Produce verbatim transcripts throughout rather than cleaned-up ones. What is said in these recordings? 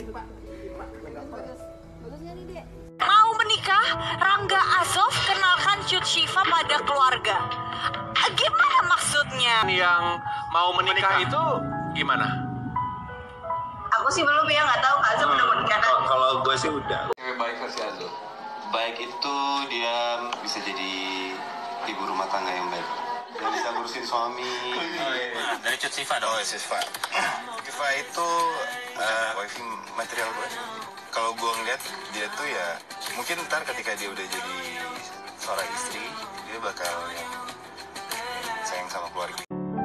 Mau menikah, Rangga Azov kenalkan Cut Syifa pada keluarga. Gimana maksudnya? Yang mau menikah, menikah. itu gimana? Aku sih belum ya, nggak tahu Kak Azov hmm, udah menikah kan? Kalau gue sih udah. Cewek baik versi Azov. Baik itu dia bisa jadi ibu rumah tangga yang baik. Dan bisa ngurusin suami. Oh, iya. Dari Cut Syifa dong. Oh, Syifa. Syifa itu uh, wifi material gue. Kalau gue ngeliat dia tuh ya, mungkin ntar ketika dia udah jadi seorang istri, dia bakal yang sayang sama keluarga.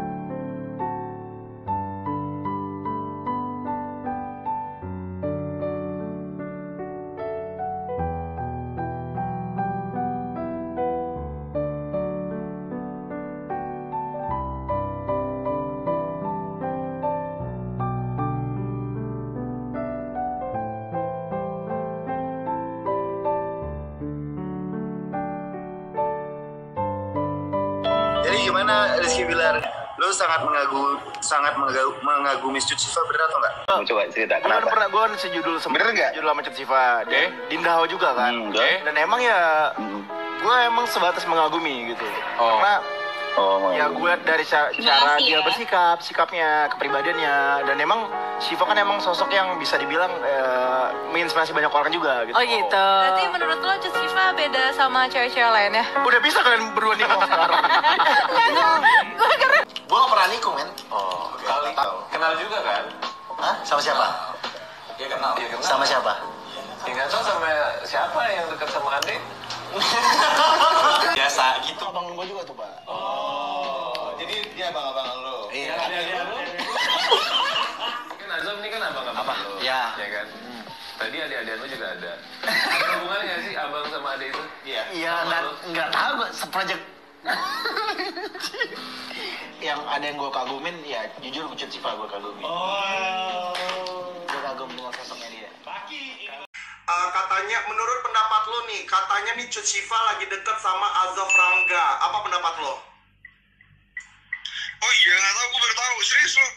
Jadi gimana Rizky Bilar? Lo sangat mengagumi, sangat mengagumi, mengagumi Cut Syifa, bener atau enggak? Mau coba cerita kenapa? Gue pernah gue sejudul sama Bener nggak? Sejudul sama Cut Syifa dan Okay. Dinda Hao juga kan. Hmm, okay. Dan emang ya Hmm. gue emang sebatas mengagumi gitu. Oh. Karena Oh, ya gue dari ca- cara dia bersikap, sikapnya, kepribadiannya, dan emang Syifa kan emang sosok yang bisa dibilang eh, menginspirasi banyak orang juga gitu. Oh gitu. Berarti menurut lo Cut Syifa beda sama cewek-cewek lainnya? Udah bisa kalian berdua nikah sekarang. Gue gak pernah nikung, men. Oh, kali kenal juga kan? Hah? Sama siapa? Iya kenal. Iya kenal. Sama siapa? Ya nggak tahu sama siapa yang dekat sama Ande. Biasa gitu. Abang gue juga tuh, Pak. Oh, jadi dia abang-abang lo. Iya. Dia lo. Kan Azov ini kan abang-abang Apa? lo. Ya. Ya kan. Tadi adik-adik lo juga ada. Ada hubungannya nggak sih abang sama adik itu? Iya. Iya, nggak nggak tahu gue seprojek. Yang ada yang gue kagumin, ya jujur Cut Syifa gue kagumi. Oh. Gue kagum dengan sosoknya dia. Uh, katanya, menurut pendapat lo nih, katanya nih Cut Syifa lagi deket sama Azov Rangga. Apa pendapat lo? Oh iya, nggak tahu, gue baru tahu. Serius lo?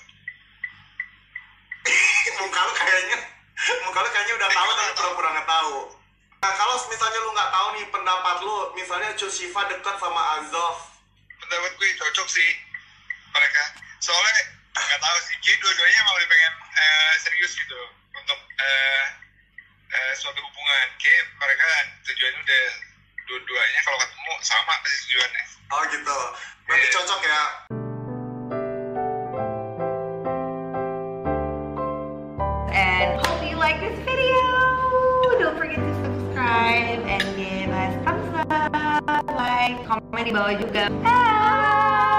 muka lo kayaknya, muka lo kayaknya udah tahu tapi pura-pura nggak tahu. Nah, kalau misalnya lo nggak tahu nih pendapat lo, misalnya Cut Syifa deket sama Azov. Pendapat gue cocok sih mereka. Soalnya nggak tahu sih, jadi dua-duanya emang lebih pengen uh, serius gitu untuk uh, uh, suatu hubungan. Kayak mereka tujuannya udah dua-duanya kalau ketemu sama pasti tujuannya. Oh gitu, berarti Yeah. cocok ya. And hope you like this video. Don't forget to subscribe and give us thumbs up, like, comment di bawah juga. Bye.